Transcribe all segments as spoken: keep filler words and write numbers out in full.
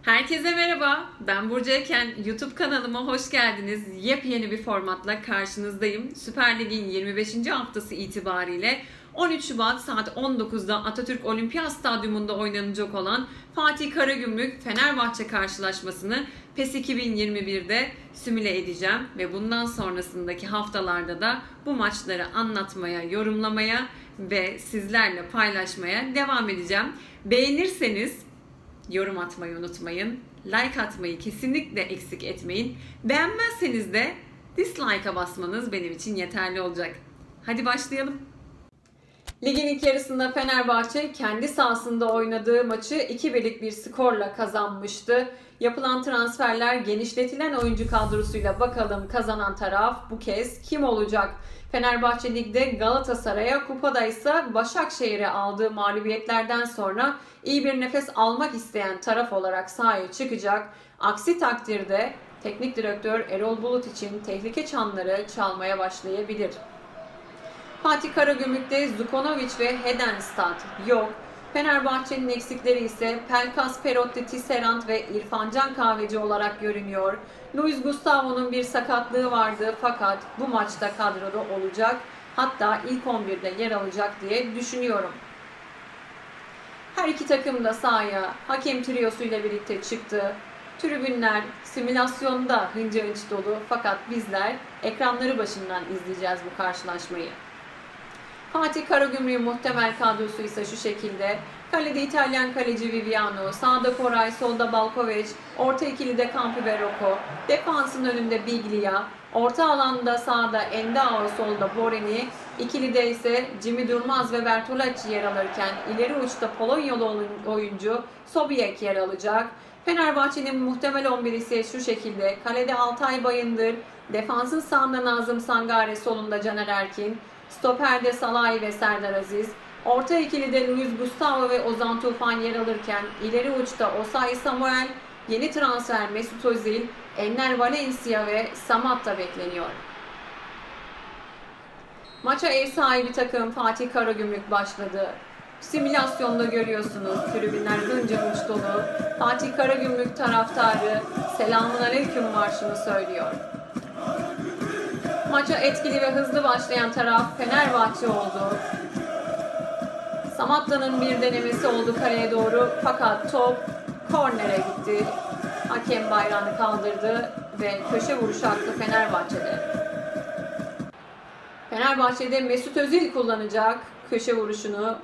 Herkese merhaba, ben Burcu Eken. YouTube kanalıma hoş geldiniz. Yepyeni bir formatla karşınızdayım. Süper Lig'in yirmi beşinci haftası itibariyle on üç Şubat saat on dokuzda Atatürk Olimpiyat Stadyumunda oynanacak olan Fatih Karagümrük Fenerbahçe karşılaşmasını PES iki bin yirmi bir'de simüle edeceğim ve bundan sonrasındaki haftalarda da bu maçları anlatmaya, yorumlamaya ve sizlerle paylaşmaya devam edeceğim. Beğenirseniz yorum atmayı unutmayın. Like atmayı kesinlikle eksik etmeyin. Beğenmezseniz de dislike'a basmanız benim için yeterli olacak. Hadi başlayalım. Ligin ilk yarısında Fenerbahçe kendi sahasında oynadığı maçı iki birlik bir skorla kazanmıştı. Yapılan transferler genişletilen oyuncu kadrosuyla bakalım kazanan taraf bu kez kim olacak? Fenerbahçe Lig'de Galatasaray'a, kupada ise Başakşehir'e aldığı mağlubiyetlerden sonra iyi bir nefes almak isteyen taraf olarak sahaya çıkacak. Aksi takdirde teknik direktör Erol Bulut için tehlike çanları çalmaya başlayabilir. Fatih Karagümrük'te Zukonovic ve Hedenstad yok. Fenerbahçe'nin eksikleri ise Pelkas, Perotti, Tisserand ve İrfancan Kahveci olarak görünüyor. Luis Gustavo'nun bir sakatlığı vardı fakat bu maçta kadroda olacak. Hatta ilk on birde yer alacak diye düşünüyorum. Her iki takım da sahaya hakem triyosuyla birlikte çıktı. Tribünler simülasyonda hınca hınç dolu fakat bizler ekranları başından izleyeceğiz bu karşılaşmayı. Fatih Karagümrük'ün muhtemel kadrosu ise şu şekilde. Kalede İtalyan kaleci Viviano, sağda Koray, solda Balkovic, orta ikilide Campi Rocco, defansın önünde Biglia, orta alanda sağda Endao, solda Borini, ikilide ise Jimmy Durmaz ve Bertolacci yer alırken ileri uçta Polonyalı oyuncu Sobiek yer alacak. Fenerbahçe'nin muhtemel on biri ise şu şekilde. Kalede Altay Bayındır, defansın sağında Nazım Sangare, solunda Caner Erkin, stoperde Salahi ve Serdar Aziz, orta ikilide Luis Gustavo ve Ozan Tufan yer alırken ileri uçta Osayi Samuel, yeni transfer Mesut Özil, Enner Valencia ve Samatta bekleniyor. Maça ev sahibi takım Fatih Karagümrük başladı. Simülasyonda görüyorsunuz, tribünler hınca hınç dolu. Fatih Karagümrük taraftarı Selamünaleyküm marşını söylüyor. Maça etkili ve hızlı başlayan taraf Fenerbahçe oldu. Samatta'nın bir denemesi oldu kaleye doğru fakat top kornere gitti. Hakem bayrağını kaldırdı ve köşe vuruşu hakkı Fenerbahçe'de. Fenerbahçe'de Mesut Özil kullanacak köşe vuruşunu.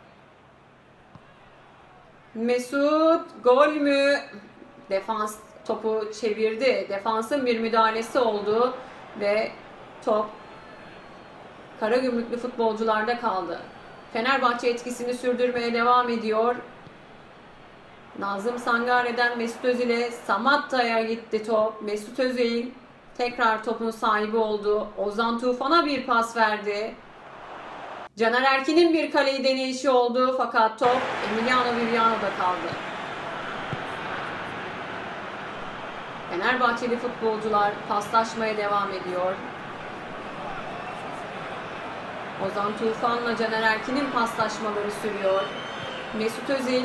Mesut gol mü? Defans topu çevirdi. Defansın bir müdahalesi oldu ve top Karagümrüklü futbolcularda kaldı. Fenerbahçe etkisini sürdürmeye devam ediyor. Nazım Sangare'den Mesut Özil'e, Samatta'ya gitti top. Mesut Özil tekrar topun sahibi oldu. Ozan Tufan'a bir pas verdi. Caner Erkin'in bir kaleyi deneyişi oldu fakat top Emiliano Viviano'da kaldı. Fenerbahçeli futbolcular paslaşmaya devam ediyor. Ozan Tufan'la Caner Erkin'in paslaşmaları sürüyor. Mesut Özil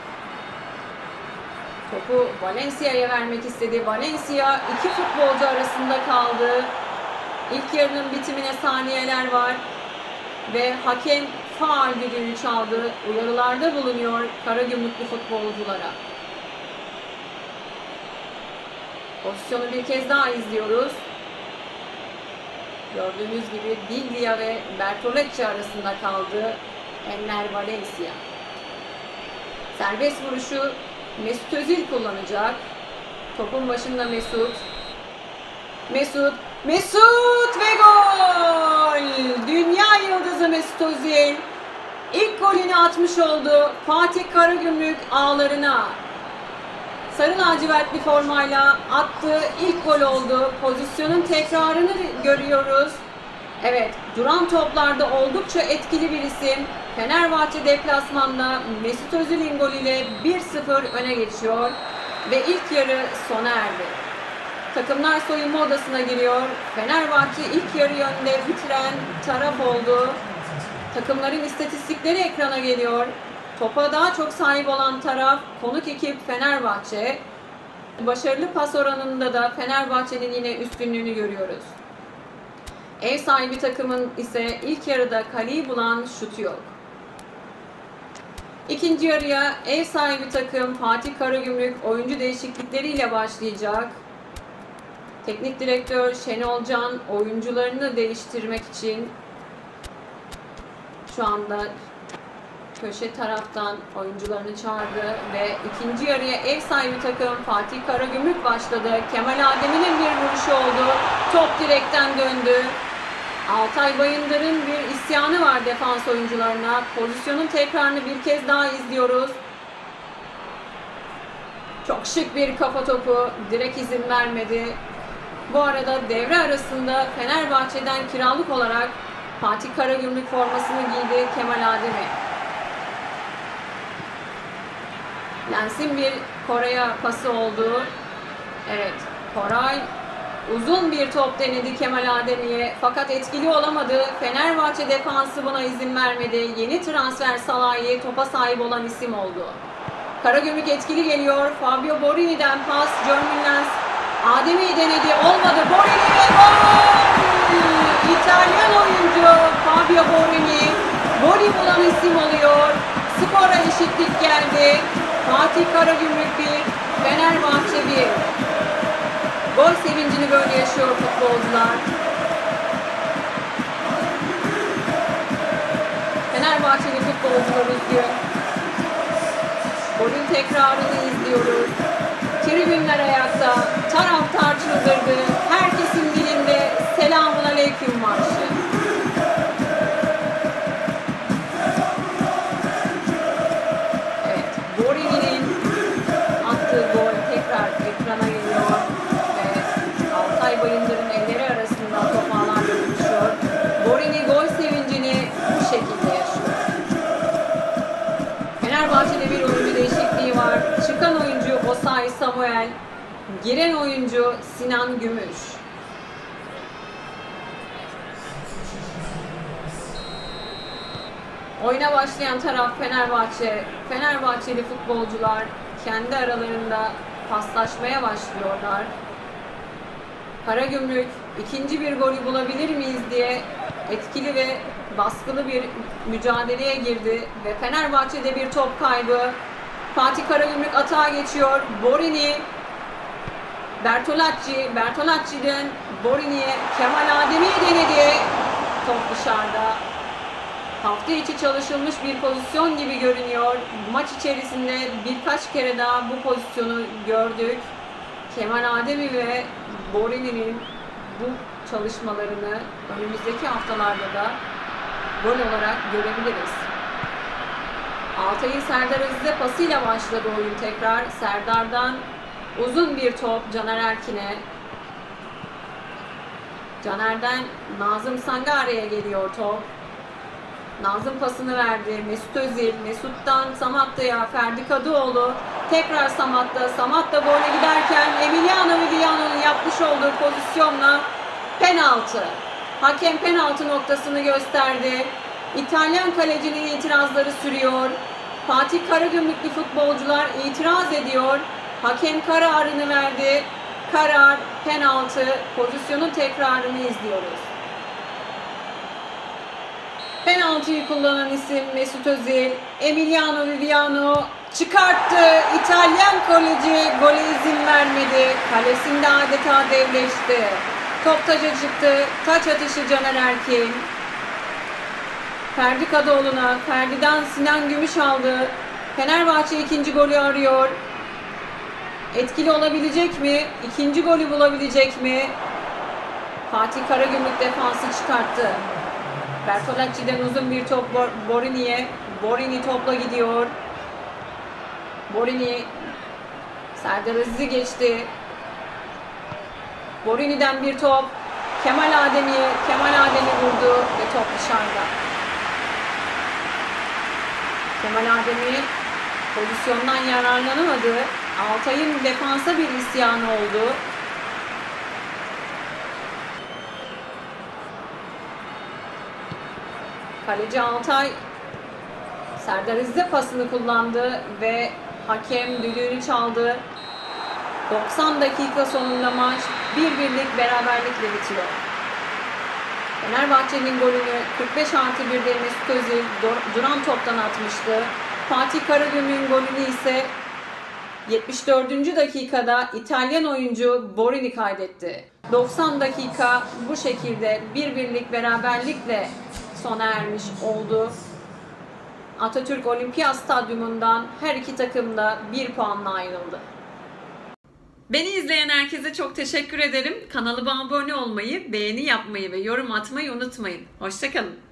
topu Valencia'ya vermek istedi. Valencia iki futbolcu arasında kaldı. İlk yarının bitimine saniyeler var ve hakem faul düdüğünü çaldı. Uyarılarda bulunuyor Karagümrüklü futbolculara. Pozisyonu bir kez daha izliyoruz. Gördüğünüz gibi Biglia ve Bertolacci arasında kaldı Enner Valencia. Serbest vuruşu Mesut Özil kullanacak. Topun başında Mesut. Mesut, Mesut ve gol! Dünya yıldızı Mesut Özil ilk golünü atmış oldu Fatih Karagümrük ağlarına. Sarı lacivert bir formayla attığı ilk gol oldu. Pozisyonun tekrarını görüyoruz. Evet, duran toplarda oldukça etkili bir isim. Fenerbahçe deplasmanda Mesut Özil'in golüyle bir sıfır öne geçiyor ve ilk yarı sona erdi. Takımlar soyunma odasına giriyor. Fenerbahçe ilk yarı önde bitiren taraf oldu. Takımların istatistikleri ekrana geliyor. Topa daha çok sahip olan taraf konuk ekip Fenerbahçe. Başarılı pas oranında da Fenerbahçe'nin yine üstünlüğünü görüyoruz. Ev sahibi takımın ise ilk yarıda kaleyi bulan şutu yok. İkinci yarıya ev sahibi takım Fatih Karagümrük oyuncu değişiklikleriyle başlayacak. Teknik direktör Şenol Can oyuncularını değiştirmek için şu anda köşe taraftan oyuncularını çağırdı ve ikinci yarıya ev sahibi takım Fatih Karagümrük başladı. Kemal Adem'in bir vuruşu oldu. Top direkten döndü. Altay Bayındır'ın bir isyanı var defans oyuncularına. Pozisyonun tekrarını bir kez daha izliyoruz. Çok şık bir kafa topu. Direkt izin vermedi. Bu arada devre arasında Fenerbahçe'den kiralık olarak Fatih Karagümrük formasını giydi Kemal Ademi. Lens'in bir Koray'a pası oldu. Evet, Koray uzun bir top denedi Kemal Ademi'ye fakat etkili olamadı. Fenerbahçe defansı buna izin vermedi. Yeni transfer Salahi topa sahip olan isim oldu. Karagümrük etkili geliyor. Fabio Borini'den pas. Jermaine Lens Ademi'yi denedi. Olmadı. Borini ve gol! İtalyan oyuncu Fabio Borini golü bulan isim oluyor. Skora eşitlik geldi. Fatih Karagümrük bir, Fenerbahçe bir. Gol sevincini böyle yaşıyor futbolcular. Fenerbahçeli futbolcular üzgün. Golün tekrarını izliyoruz. Tribünler ayakta, taraftar çıldırdı. Herkesin dilinde selamun aleyküm marşı. Evet, Borini'nin attığı gol tekrar ekrana geliyor. Ve Altay Bayındır'ın elleri arasında top ağlarla buluşuyor. Borini gol sevincini bu şekilde yaşıyor. Fenerbahçe'de bir oyuncu değişikliği var. Çıkan oyuncu Osayi Samuel, giren oyuncu Sinan Gümüş. Oyuna başlayan taraf Fenerbahçe. Fenerbahçeli futbolcular kendi aralarında paslaşmaya başlıyorlar. Karagümrük ikinci bir golü bulabilir miyiz diye etkili ve baskılı bir mücadeleye girdi ve Fenerbahçe'de bir top kaybı. Fatih Karagümrük atağa geçiyor. Borini, Bertolacci, Bertolacci'den Borini'ye Kemal Adem'i denedi. Top dışarıda. Hafta içi çalışılmış bir pozisyon gibi görünüyor. Maç içerisinde birkaç kere daha bu pozisyonu gördük. Kemal Ademi ve Borini'nin bu çalışmalarını önümüzdeki haftalarda da gol olarak görebiliriz. Altay'ın Serdar Aziz'e pasıyla başladı oyun tekrar. Serdar'dan uzun bir top Caner Erkin'e. Caner'den Nazım Sangare'ye geliyor top. Nazım pasını verdi. Mesut Özil. Mesut'tan Samatta'ya. Ferdi Kadıoğlu. Tekrar Samatta. Samatta gole giderken Emiliano Viviano'nun yapmış olduğu pozisyonla penaltı. Hakem penaltı noktasını gösterdi. İtalyan kalecinin itirazları sürüyor. Fatih Karagümrüklü futbolcular itiraz ediyor. Hakem kararını verdi. Karar penaltı. Pozisyonun tekrarını izliyoruz. Penaltıyı kullanan isim Mesut Özil. Emiliano Viviano çıkarttı. İtalyan kaleci gole izin vermedi. Kalesinde adeta devleşti. Top taça çıktı. Taç atışı Caner Erkin. Ferdi Kadıoğlu'na. Ferdi'den Sinan Gümüş aldı. Fenerbahçe ikinci golü arıyor. Etkili olabilecek mi? İkinci golü bulabilecek mi? Fatih Karagümrük defansı çıkarttı. Bertolacci'den uzun bir top Borini'ye. Borini topla gidiyor. Borini Serdar Aziz'i geçti. Borini'den bir top Kemal Adem'i Kemal Adem'i vurdu ve top dışarıda. Kemal Ademi pozisyondan yararlanamadı. Altay'ın defansa bir isyanı oldu. Kaleci Altay Serdar Azize pasını kullandı ve hakem düdüğünü çaldı. doksan dakika sonunda maç bir birlik beraberlikle bitiyor. Fenerbahçe'nin golünü kırk beş artı birde Mesut Özil duran toptan atmıştı. Fatih Karagümrük'ün golünü ise yetmiş dördüncü dakikada İtalyan oyuncu Borini kaydetti. doksan dakika bu şekilde bir birlik beraberlikle sona ermiş oldu. Atatürk Olimpiyat Stadyumundan her iki takım da bir puanla ayrıldı. Beni izleyen herkese çok teşekkür ederim. Kanalıma abone olmayı, beğeni yapmayı ve yorum atmayı unutmayın. Hoşça kalın.